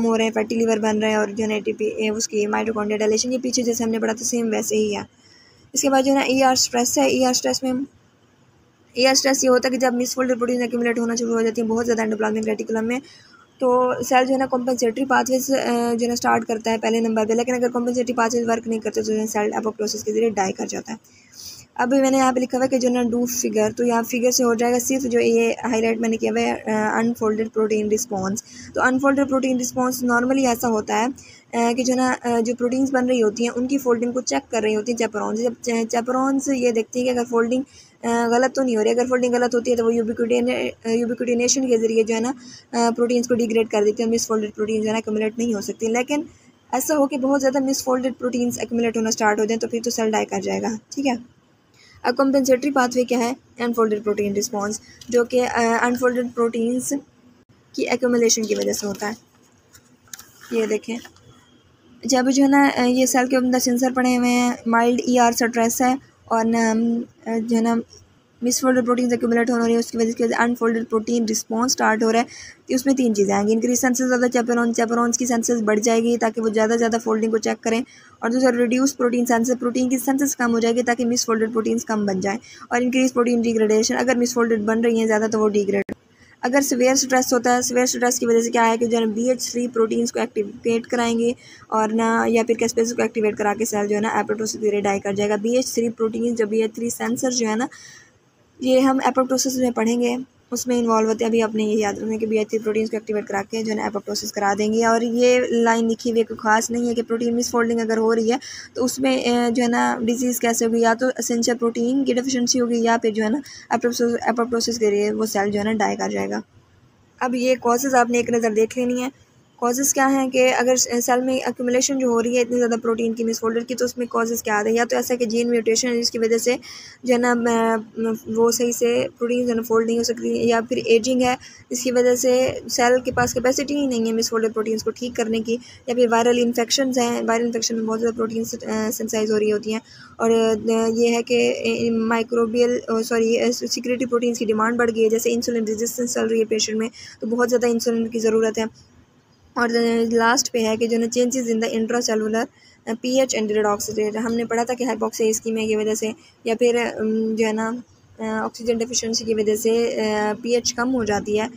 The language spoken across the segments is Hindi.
हो रहे हैं, फैटी लिवर बन रहे हैं और जो है एटीपी उसकी माइटोकॉन्ड्रिया डायलेशन, ये पीछे जैसे हमने पढ़ा था सेम वैसे ही है। इसके बाद जो है ना ER स्ट्रेस है। ER स्ट्रेस ये होता है कि जब मिसफोल्डेड प्रोटीन एक्यूमुलेट होना शुरू हो जाती है बहुत ज़्यादा एंडोप्लाज्मिक रेटिकुलम में, तो सेल जो है ना कॉम्पेंसेटरी पाथवेज जो है ना स्टार्ट करता है पहले नंबर पे, लेकिन अगर कॉम्पेंसेटरी पाथवेज वर्क नहीं करते तो जो है सेल एपोप्टोसिस के जरिए डाई कर जाता है। अब मैंने यहाँ पे लिखा हुआ है कि जो ना डू फिगर, तो यहाँ फिगर से हो जाएगा सिर्फ जो ये हाईलाइट मैंने किया हुआ है अनफोल्डेड प्रोटीन रिस्पॉन्स। तो अनफोल्डेड प्रोटीन रिस्पॉन्स नॉर्मली ऐसा होता है कि जो ना जो प्रोटीन्स बन रही होती हैं उनकी फोल्डिंग को चेक कर रही होती हैं चैपरॉन्स। जब चैपरॉन्स ये देखती हैं कि अगर फोल्डिंग गलत तो नहीं हो रही, अगर फोल्डिंग गलत होती है तो वो यूबिक्विटिनेशन के जरिए जो है ना प्रोटीन्स को डिग्रेड कर देती है, मिसफोल्डेड प्रोटीन जो है ना एक्यूमुलेट नहीं हो सकती। लेकिन ऐसा हो कि बहुत ज़्यादा मिसफोल्डेड प्रोटीन्स एक्यूमुलेट होना स्टार्ट हो जाए तो फिर तो सेल डाई कर जाएगा। ठीक है, अब कॉम्पेंसेटरी पाथवे क्या है? अनफोल्डेड प्रोटीन रिस्पॉन्स, जो कि अनफोल्डेड प्रोटीन्स की एक्यूमुलेशन की वजह से होता है। ये देखें, जब जो है ना ये सेल के अंदर सेंसर पड़े हुए हैं, माइल्ड ER स्ट्रेस है और जो है ना मिसफोल्डेड प्रोटीन एक्यूमुलेट हो रही है, उसकी वजह से अनफोल्डेड प्रोटीन रिस्पॉन्स स्टार्ट हो रहा है। तो उसमें 3 चीज़ें आएंगी, increase synthesis of the chaperones की सेंसेस बढ़ जाएगी ताकि वो ज़्यादा फोल्डिंग को चेक करें, और दूसरा रिड्यूस प्रोटीन सेंसेस, प्रोटीन की सेंसेस कम हो जाएगी ताकि मिसफोल्डेड प्रोटीन्स कम बन जाए, और इंक्रीज प्रोटीन डिग्रेडेशन, अगर मिसफोल्डेड बन रही हैं ज़्यादा तो वो डिग्रेड। अगर सीवियर स्ट्रेस होता है, सीवियर स्ट्रेस की वजह से क्या है कि जो है BH3 प्रोटीन्स को एक्टिवेट कराएंगे और ना या फिर कैस्पेस को एक्टिवेट करा के सेल जो है ना एपोप्टोसिस के डाई कर जाएगा। BH3 प्रोटीन, जब BH3 सेंसर जो है ना, ये हम एपोप्टोसिस में पढ़ेंगे, उसमें इन्वॉल्व होते हैं। अभी आपने ये याद रखना कि BH3 प्रोटीन्स को एक्टिवेट करा के जो है ना एपोप्टोसिस करा देंगे। और ये लाइन लिखी हुई कोई खास नहीं है कि प्रोटीन मिसफोल्डिंग अगर हो रही है तो उसमें जो है ना डिजीज़ कैसे होगी, या तो एसेंशियल प्रोटीन की डेफिशिएंसी होगी या फिर जो है ना एपोप्टोसिस के लिए वो सेल जो है ना डाई कर जाएगा। अब ये कॉजेज़ आपने एक नज़र देख लेनी है। कॉजेज़ क्या हैं कि अगर सेल में एक्यूमुलेशन जो हो रही है इतनी ज़्यादा प्रोटीन की मिसफोल्डेड की, तो उसमें कॉजेज़ क्या आ रहे हैं? या तो ऐसा कि जीन म्यूटेशन है जिसकी वजह से जो है ना वो सही से प्रोटीन जो है ना फोल्ड नहीं हो सकती, या फिर एजिंग है जिसकी वजह से सेल के पास कैपेसिटी ही नहीं है मिसफोल्डेड प्रोटीन्स को ठीक करने की, या फिर वायरल इन्फेक्शंस हैं, वायरल इन्फेक्शन में बहुत ज़्यादा प्रोटीन सिंथेसाइज हो रही होती हैं, और ये है कि माइक्रोबियल सिक्रेटरी प्रोटीन्स की डिमांड बढ़ गई है, जैसे इंसुलिन रेजिस्टेंस चल रही है पेशेंट में तो बहुत ज़्यादा इंसुलिन की ज़रूरत है। और लास्ट पे है कि जो ना changes in the intracellular pH and redox rate, हमने पढ़ा था कि हाइपॉक्सिया इस्कीमिया की वजह से या फिर जो है ना ऑक्सीजन डेफिशिएंसी की वजह से pH कम हो जाती है,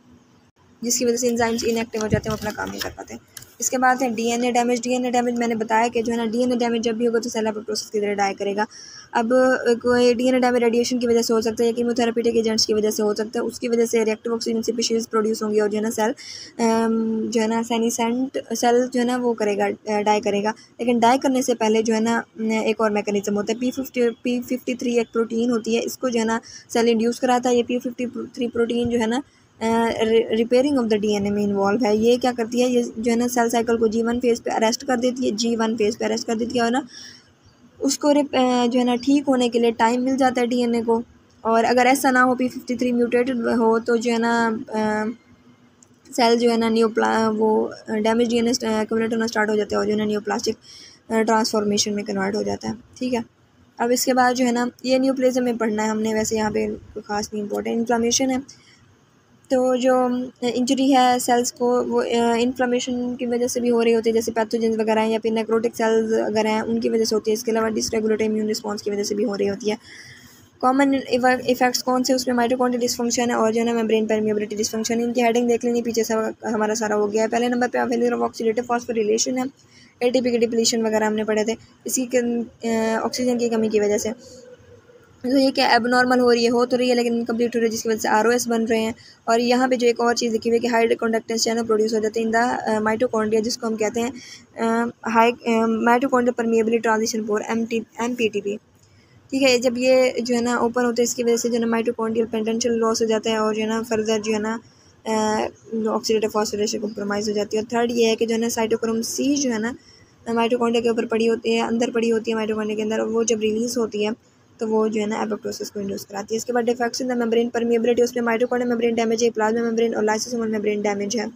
जिसकी वजह से एंजाइम्स इनएक्टिव हो जाते हैं, वो अपना काम नहीं कर पाते। इसके बाद है DNA डैमेज। DNA डैमेज मैंने बताया कि जो है ना DNA डैमेज जब भी होगा तो सेल एपोप्टोसिस की तरह डाई करेगा। अब कोई DNA डैमेज रेडिएशन की वजह से हो सकता है, कीमोथेरेप्यूटिक एजेंट्स की वजह से हो सकता है, उसकी वजह से रिएक्टिव ऑक्सीजन स्पीशीज प्रोड्यूस होंगी और जो है ना सेल जो है ना सेनिसेंट सेल जो है ना वो करेगा, डाई करेगा। लेकिन डाई करने से पहले जो है ना एक और मैकेनिज्म होता है, P53 एक प्रोटीन होती है, इसको जो है ना सेल इंड्यूस कराता है। ये P53 प्रोटीन जो है ना रिपेयरिंग ऑफ द DNA में इन्वॉल्व है। ये क्या करती है, ये जो है ना सेल साइकिल को G1 फेज़ पे अरेस्ट कर देती है, G1 फेज़ पे अरेस्ट कर देती है, और ना उसको जो है ना ठीक होने के लिए टाइम मिल जाता है DNA को। और अगर ऐसा ना हो, P53 म्यूटेटेड हो, तो जो है ना सेल जो है ना वो डैमेज DNA एक्यूमुलेट होना स्टार्ट हो जाता है और जो है ना न्यूप्लास्टिक ट्रांसफॉर्मेशन में कन्वर्ट हो जाता है। ठीक है, अब इसके बाद जो है ना ये न्यूप्लेज़म में पढ़ना है हमने, वैसे यहाँ पे कोई खास नहीं इंपॉर्टेंट। इन्फ्लामेशन है, तो जो इंजरी है सेल्स को, वो इन्फ्लामेशन की वजह से भी हो रही होती है, जैसे पैथोजेंस वगैरह हैं या फिर नेक्रोटिक सेल्स अगर हैं उनकी वजह से होती है। इसके अलावा डिसरेगुलेटेड इम्यून रिस्पॉन्स की वजह से भी हो रही होती है। कॉमन इफेक्ट्स कौन से, उसमें माइटोकॉन्ड्रियल डिस्फंक्शन है और जो है ना मेम्ब्रेन परमिएबिलिटी डिस्फंक्शन। इनकी हेडिंग देख लेनी, पीछे से हमारा सारा हो गया है। पहले नंबर पे फेलियर ऑफ ऑक्सीडेटिव फॉस्फोरिलेशन है, ATP की डिप्लीशन वगैरह हमने पढ़े थे, इसी ऑक्सीजन की कमी की वजह से। तो ये क्या एबनॉर्मल हो रही है, हो तो रही है लेकिन इनकम्प्लीट हो रही है, जिसकी वजह से ROS बन रहे हैं। और यहाँ पे जो एक और चीज़ लिखी हुई है कि हाई कंडक्टेंस चैनल प्रोड्यूस हो जाते हैं इन द माइटोकॉन्ड्रिया, जिसको हम कहते हैं high mitochondrial permeability transition pore MPTP। ठीक है, जब ये जो है ना ओपन होते हैं, इसकी वजह से जो है ना माइटोकॉन्ड्रियल पोटेंशियल लॉस हो जाता है और जो है ना फर्दर जो है ना ऑक्सीडेटिव फॉस्फोरिलेशन कॉम्प्रोमाइज़ हो जाती है। और थर्ड ये है कि जो है ना साइटोक्रोम C जो है ना माइटोकॉन्ड्रिया के ऊपर पड़ी होती है, अंदर पड़ी होती है माइटोकॉन्ड्रिया के अंदर, और वो जब रिलीज़ होती है तो वो जो है ना एपोप्टोसिस को इंड्यूस कराती है। इसके बाद defects in the membrane permeability, उसमें माइटोकॉन्ड्रियल मेम्ब्रेन डैमेज है, प्लाज्मा मेम्ब्रेन और लाइसोसोमल मेम्ब्रेन डैमेज है।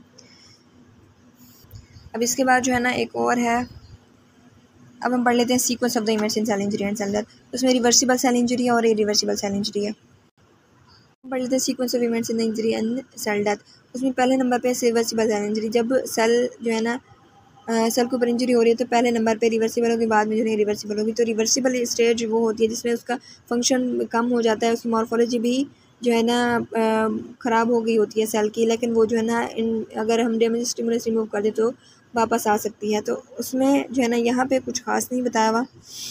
अब इसके बाद जो है ना एक और है, अब हम पढ़ लेते हैं sequence of the events in cell injury and cell death. उसमें रिवर्सिबल सेल इंजरी है और इरिवर्सिबल सेल इंजरी है। पढ़ लेते हैं sequence of events in the injury and cell death. उसमें पहले नंबर पे रिवर्सिबल सेल इंजरी। जब सेल जो है ना सेल के ऊपर इंजरी हो रही है तो पहले नंबर पे रिवर्सिबल होगी, बाद में जो है रिवर्सिबल होगी। तो रिवर्सिबल स्टेज वो होती है जिसमें उसका फंक्शन कम हो जाता है, उसकी मॉर्फोलॉजी भी जो है ना ख़राब हो गई होती है सेल की, लेकिन वो जो है ना अगर हम डैमेज स्टिमुलस रिमूव कर दें तो वापस आ सकती है। तो उसमें जो है ना यहाँ पे कुछ खास नहीं बताया हुआ,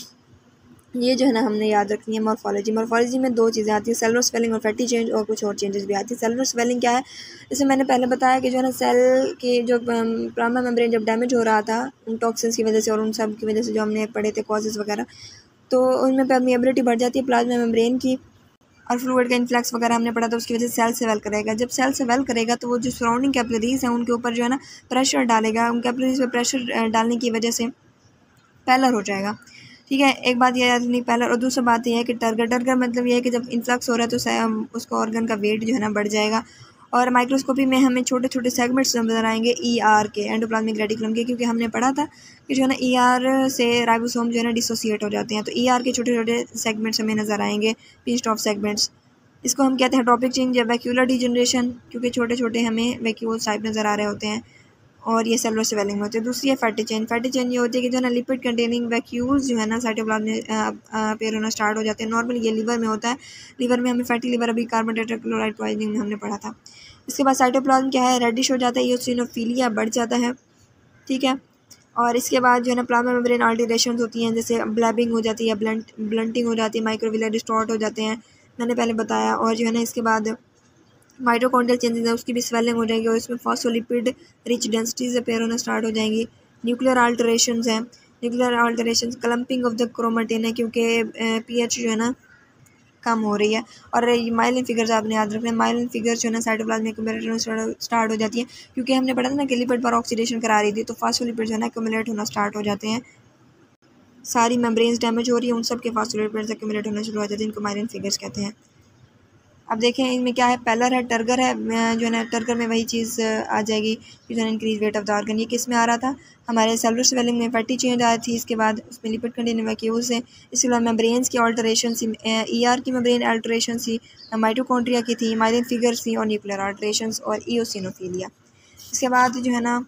ये जो है ना हमने याद रखनी है। मॉर्फोलॉजी में दो चीज़ें आती है, सेलुलर स्वेलिंग और फैटी चेंज, और कुछ और चेंजेस भी आती है। सेलुलर स्वेलिंग क्या है, जैसे मैंने पहले बताया कि जो है ना सेल की जो प्लाज्मा मेम्ब्रेन जब डैमेज हो रहा था उन टॉक्सिन्स की वजह से और उन सब की वजह से जो हमने पढ़े थे कॉजेज़ वगैरह, तो उनमें परमिएबिलिटी बढ़ जाती है प्लाज्मा मेम्ब्रेन की, और फ्लूइड का इन्फ्लक्स वगैरह हमने पढ़ा था, उसकी वजह से सेल से वेल करेगा। जब सेल से वेल करेगा तो वो जो सराउंडिंग कैपिलरीज हैं उनके ऊपर जो है ना प्रेशर डालेगा, उन कैपिलरीज पर प्रेशर डालने की वजह से पैलर हो जाएगा। ठीक है, एक बात ये याद नहीं पैलर। और दूसरी बात यह है कि टर्गर मतलब ये है कि जब इन्फ्लक्स हो रहा है तो उसका ऑर्गन का वेट जो है ना बढ़ जाएगा। और माइक्रोस्कोपी में हमें छोटे छोटे सेगमेंट्स नजर आएंगे ER के, एंडोप्लाज्मिक रेटिकुलम के, क्योंकि हमने पढ़ा था कि जो है ना ER से राइबोसोम जो है ना डिसोसिएट हो जाते हैं, तो ER के छोटे छोटे सेगमेंट्स हमें नजर आएंगे, पिंच्ड ऑफ सेगमेंट्स। इसको हम कहते हैं ट्रॉपिक चेंज या वैक्यूलर डिजनरेशन, क्योंकि छोटे छोटे हमें वैक्यूल टाइप नज़र आ रहे होते हैं, और ये सेलुलर स्वेलिंग में होती है। दूसरी है फैटी चेन। फैटी चेन ये होती है कि जो है ना लिपिड कंटेनिंग वैक्यूल्स जो है ना साइटोप्लाज्म में अपीयर होना स्टार्ट हो जाते हैं। नॉर्मली ये लिवर में होता है, लिवर में हमें फैटी लिवर अभी कार्बन टेट्राक्लोराइड पॉइजनिंग में हमने पढ़ा था। इसके बाद साइटोप्लाज्म क्या है, रेडिश हो जाता है, इओसिनोफिलिया बढ़ जाता है। ठीक है, और इसके बाद जो है ना प्लाज्मा मेम्ब्रेन अल्टरेशंस होती हैं, जैसे ब्लैबिंग हो जाती है, ब्लंटिंग हो जाती है, माइक्रोविलर डिस्टॉर्ट हो जाते हैं, मैंने पहले बताया। और जो है ना इसके बाद माइटोकॉन्ड्रियल चेंजेस है, उसकी भी स्वेलिंग हो जाएगी, और इसमें फॉस्फोलिपिड रिच डेंसिटीज अपीयर होना स्टार्ट हो जाएंगी। न्यूक्लियर अल्टरेशंस हैं, nuclear alterations clumping of the chromatin है, क्योंकि pH जो है ना कम हो रही है। और माइलिन फिगर्स आपने याद रखना है, माइलिन फिगर्स जो है ना साइटोप्लाज्म में एक्युमुलेट स्टार्ट हो जाती है, क्योंकि हमने पढ़ा था ना कि लिपिड पर ऑक्सीडेशन करा रही थी, तो फॉस्फोलिपिड जो है ना एक्युमुलेट होना स्टार्ट हो जाते हैं। सारी मेम्ब्रेन्स डैमेज हो रही है, उन सब के फॉस्फोलिपिड्स एक्युमुलेट होना शुरू हो जाते हैं, इनको माइलिन फिगर्स कहते हैं। अब देखें इनमें क्या है, पैलर है, टर्गर है, जो है ना टर्गर में वही चीज़ आ जाएगी कि जो है increase weight of the organ. ये किस में आ रहा था, हमारे सेलुलर स्वेलिंग में फैटी चेंज आई थी, इसके बाद उसमें लिपिड कंटेनिंग वैक्यूल्स है, इसके बाद मेम्ब्रेन्स की अल्टरेशन थी, ER की मेम्ब्रेन अल्टरेशन थी, माइटोकॉन्ड्रिया की थी, माइलिन फिगर्स थी, और न्यूक्लियर अल्टरेशंस और इओसिनोफिलिया। इसके बाद जो है ना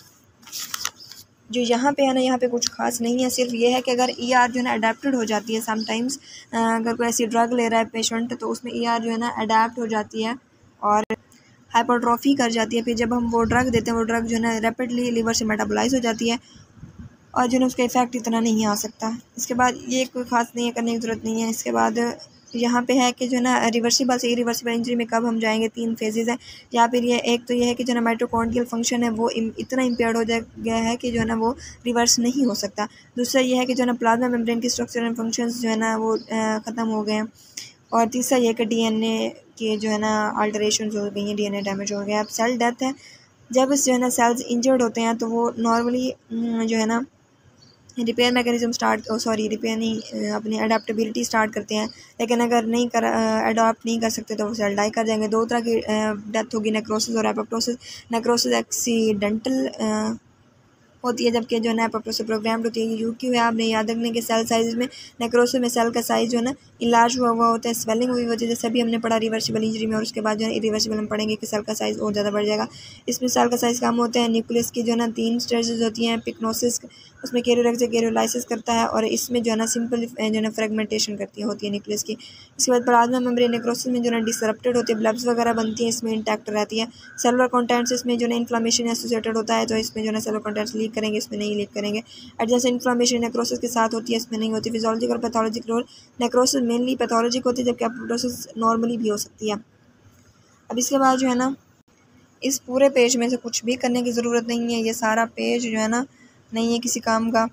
जो यहाँ पे है ना, यहाँ पे कुछ खास नहीं है, सिर्फ ये है कि अगर ER जो है ना अडेप्टेड हो जाती है समटाइम्स, अगर कोई ऐसी ड्रग ले रहा है पेशेंट तो उसमें ER जो है ना अडेप्ट हो जाती है और हाइपरट्रॉफी कर जाती है। फिर जब हम वो ड्रग देते हैं, वो ड्रग जो है ना रैपिडली लिवर से मेटाबोलाइज हो जाती है, और जो है उसका इफेक्ट इतना नहीं आ सकता। इसके बाद ये कोई खास नहीं है, करने की ज़रूरत नहीं है। इसके बाद यहाँ पे है कि जो है ना रिवर्सिबल से इरिवर्सिबल इंजरी में कब हम जाएंगे, 3 फेजेज़ हैं। या फिर ये एक तो ये है कि जो है ना माइटोकॉन्ड्रियल फंक्शन है वो इतना इम्पेयर्ड हो गया है कि जो है ना वो रिवर्स नहीं हो सकता। दूसरा ये है कि जो है ना प्लाज्मा मेम्ब्रेन की स्ट्रक्चर एंड फंक्शंस जो है ना वो ख़त्म हो गए हैं। और तीसरा ये कि DNA के जो है ना अल्टरेशन हो गई हैं, DNA डैमेज हो गया। अब सेल डेथ है, जब जो है ना सेल्स इंजर्ड होते हैं तो वो नॉर्मली जो है ना रिपेयर मैकेनिज्म रिपेयर नहीं, अपनी अडेप्टेबिलिटी स्टार्ट करते हैं, लेकिन अगर नहीं कर अडॉप्ट नहीं कर सकते तो वो सेल डाई कर जाएंगे। 2 तरह की डेथ होगी, नेक्रोसिस और एपोप्टोसिस। नेक्रोसिस एक्सीडेंटल होती है, जबकि जो है ना एपोप्टोसिस प्रोग्राम्ड होती है। UQ है, आपने याद रखने के सेल साइज में नेक्रोसिस में सेल का साइज जो है ना इलाज हुआ होता है, स्वेलिंग हुई होती है, जैसे अभी हमने पढ़ा रिवर्सिबल इंजरी में। और उसके बाद जो है इरिवर्सिबल हम पढ़ेंगे कि सेल का साइज और ज़्यादा बढ़ जाएगा। इसमें सेल का साइज कम होता है। न्यूक्लियस की जो है ना 3 स्टेजेस होती हैं, पिक्नोसिस, उसमें कैरियोलाइसिस करता है, और इसमें जो है ना सिंपल जो है ना फ्रेगमेंटेशन होती है न्यूक्लियस की। इसके बाद प्लाज्मा मेम्ब्रेन नेक्रोसिस में जो है डिसरप्टेड होती है, ब्लब्स वगैरह बनती हैं, इसमें इंटैक्ट रहती है। सेलुलर कंटेंट्स इसमें जो है इन्फ्लेमेशन एसोसिएटेड होता है, तो इसमें जो है सेलुलर कंटेंट्स लीक करेंगे, इसमें नहीं लीक करेंगे। एडजेसेंट इन्फ्लेमेशन नेक्रोसिस के साथ होती है, इसमें नहीं होती। फिजियोलॉजिकल और pathological role, necrosis mainly pathologic होती है, जबकि एपोप्टोसिस नॉर्मली भी हो सकती है। अब इसके बाद जो है ना इस पूरे पेज में से कुछ भी करने की ज़रूरत नहीं है, ये सारा पेज जो है ना नहीं है किसी काम का।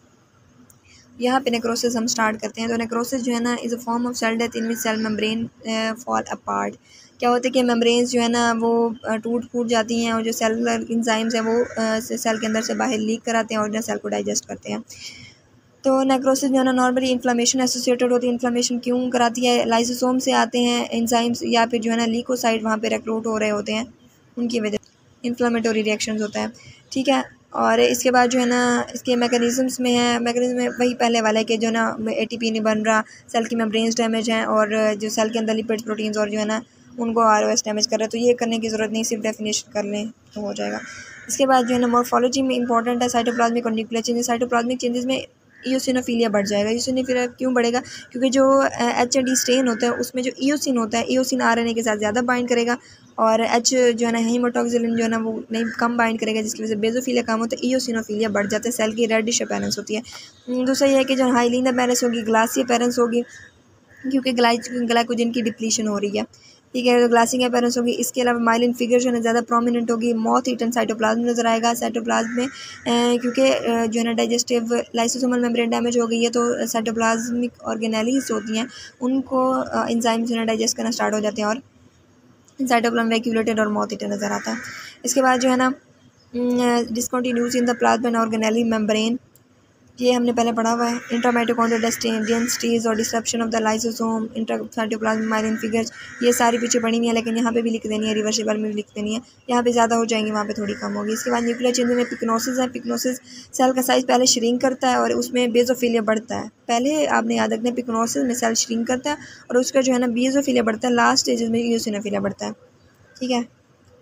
यहाँ पे नेक्रोसिस हम स्टार्ट करते हैं। तो नेक्रोसिस जो है ना is a form of cell death in which cell membrane fall apart. क्या होता है कि मेम्ब्रेन्स जो है ना वो टूट फूट जाती हैं, और जो सेलुलर इंजाइम्स हैं वो सेल के अंदर से बाहर लीक कराते हैं और सेल को डाइजेस्ट करते हैं। तो नेक्रोसिस जो है ना नॉर्मली इन्फ्लेमेशन एसोसिएटेड होती है। इन्फ्लेमेशन क्यों कराती है, लाइसोसोम से आते हैं एंजाइम्स, या फिर जो है ना लीकोसाइड वहाँ पे रिक्रूट हो रहे होते हैं, उनकी वजह से इन्फ्लेमेटोरी रिएक्शंस होता है। ठीक है, और इसके बाद जो है ना इसके मैकेनिज़म्स में है, मैकेनिज़्म में वही पहले वाला है कि जो है ना ATP नहीं बन रहा, सेल की मेम्ब्रेन्स डैमेज हैं, और जो सेल के अंदर लिपिड्स प्रोटीन्स और जो है ना उनको ROS डैमेज कर रहा है। तो ये करने की ज़रूरत नहीं, सिर्फ डेफिनेशन कर लें तो हो जाएगा। इसके बाद जो है ना मॉर्फोलॉजी में इंपॉर्टेंट है साइटोप्लाज्मिक और न्यूक्लियर चेंजेस। साइटोप्लाज्मिक चेंजेस में इयोसिनोफिलिया बढ़ जाएगा। इयोसिनोफिलिया क्यों बढ़ेगा? क्योंकि जो H&E स्टेन होता है उसमें जो इयोसिन होता है, इयोसिन RNA के साथ ज़्यादा बाइंड करेगा और H जो है ना हीमोटॉक्सिलिन जो है ना वो नहीं कम बाइंड करेगा, जिसकी वजह से बेजोफिलिया कम होता है, इयोसिनोफिलिया बढ़ जाता है, सेल की रेडिश अपीयरेंस होती है। दूसरा ये है कि जो हाइलीन अपीयरेंस होगी, ग्लासी अपीयरेंस होगी, क्योंकि ग्लाइकोजन की डिप्लीशन हो रही है। ठीक है, तो ग्लासिंग अपीयरेंस होगी। इसके अलावा माइलिन फिगर जो है ना ज़्यादा प्रोमिनेंट होगी। मॉथ ईटन साइटोप्लाज्म नजर आएगा। साइटोप्लाज्म में क्योंकि जो है ना डाइजेस्टिव लाइसोसोमल मेम्ब्रेन डैमेज हो गई है तो साइटोप्लाज्मिक ऑर्गेनेलीज होती हैं उनको एंजाइम जो है ना डाइजेस्ट करना स्टार्ट हो जाते हैं और साइटोप्लाज्म वैक्यूलेटेड और मॉथ ईटन नज़र आता है। इसके बाद जो है ना discontinuities in the plasma organelle membrane, ये हमने पहले पढ़ा हुआ है। इंट्रामाइटोकॉन्ड्रियल डेंसिटीज और disruption of the lysosome, intracytoplasmic myelin figures, ये सारी पीछे पढ़ी हुई है, लेकिन यहाँ पे भी लिख देनी है, रिवर्सिबल में भी लिख देनी है। यहाँ पे ज़्यादा हो जाएंगी, वहाँ पे थोड़ी कम होगी। इसके बाद न्यूक्लियर चेंज में पिक्नोसिस है। पिक्नोसिस सेल का साइज पहले श्रिंक करता है और उसमें बेजोफिलिया बढ़ता है। पहले आपने याद रखना है, पिक्नोसिस में सेल श्रिंक करता है और उसका जो है ना बेजोफिलिया बढ़ता है। लास्ट स्टेज में इयोसिनोफिलिया बढ़ता है। ठीक है,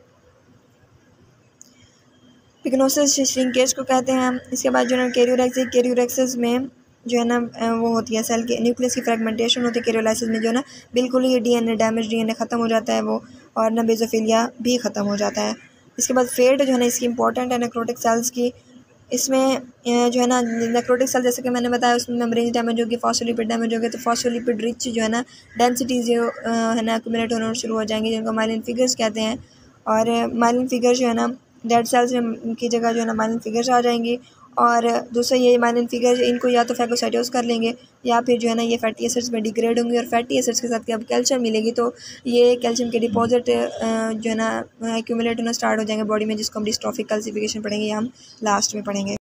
पिग्नोसिस श्रिंकेज को कहते हैं। इसके बाद जो है कैरियोरेक्सिस में जो है ना वो होती है सेल के न्यूक्लियस की फ्रेगमेंटेशन होती है। कैरियोलाइसिस में जो है ना बिल्कुल ही डीएनए डैमेज, डीएनए ख़त्म हो जाता है वो, और ना बेजोफिलिया भी ख़त्म हो जाता है। इसके बाद फेट जो है ना इसकी इंपॉर्टेंट है नेक्रोटिक सेल्स की। इसमें जो है ना नेक्रोटिक सेल जैसे कि मैंने बताया उसमें मेम्ब्रेन डैमेज होगी, फॉस्फोलिपिड डैमेज होगी, तो फॉस्फोलिपिड रिच जो है ना डेंसिटीज जो है ना एक्यूमुलेट होना शुरू हो जाएंगी, जिनको माइलिन फिगर्स कहते हैं। और माइलिन फिगर्स जो है ना डेड सेल्स की जगह जो है ना माइलिन फिगर्स आ जाएंगी। और दूसरा ये माइलिन फिगर्स इनको या तो फैगोसाइटोस कर लेंगे या फिर जो है ना ये फैटी एसिड्स में डिग्रेड होंगी, और फैटी एसिड्स के साथ अब कैल्शियम मिलेगी तो ये कैल्शियम के डिपॉजिट जो है ना एक्यूमुलेट होना स्टार्ट हो जाएंगे बॉडी में, जिसको हम डिस्ट्रॉफिक कैल्सिफिकेशन पढ़ेंगे, हम लास्ट में पढ़ेंगे।